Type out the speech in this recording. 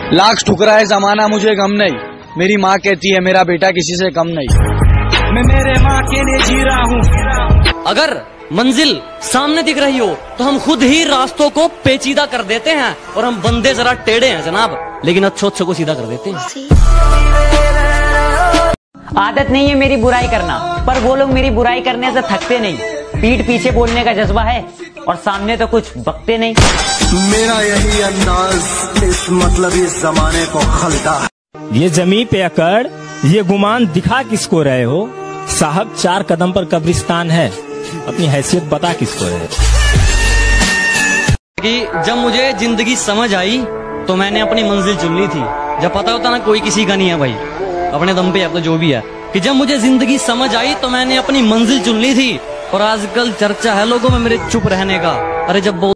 लाख ठुकराए जमाना मुझे गम नहीं, मेरी माँ कहती है मेरा बेटा किसी से कम नहीं। मैं मेरे माँ के लिए जी रहा हूँ। अगर मंजिल सामने दिख रही हो तो हम खुद ही रास्तों को पेचीदा कर देते हैं, और हम बंदे जरा टेढ़े हैं जनाब, लेकिन अच्छों को सीधा कर देते हैं। आदत नहीं है मेरी बुराई करना, पर वो लोग मेरी बुराई करने से थकते नहीं। पीठ पीछे बोलने का जज्बा है और सामने तो कुछ बकते नहीं। मेरा यही अंदाज इस मतलब इस जमाने को खलता है। ये जमीन पे अकड़, ये गुमान दिखा किसको रहे हो साहब? 4 कदम पर कब्रिस्तान है, अपनी हैसियत बता किसको रहे। कि जब मुझे जिंदगी समझ आई तो मैंने अपनी मंजिल चुन ली थी। जब पता होता ना कोई किसी का नहीं है भाई, अपने दम पे अब तो जो भी है, कि जब मुझे जिंदगी समझ आई तो मैंने अपनी मंजिल चुन ली थी। और आजकल चर्चा है लोगों में मेरे चुप रहने का। अरे जब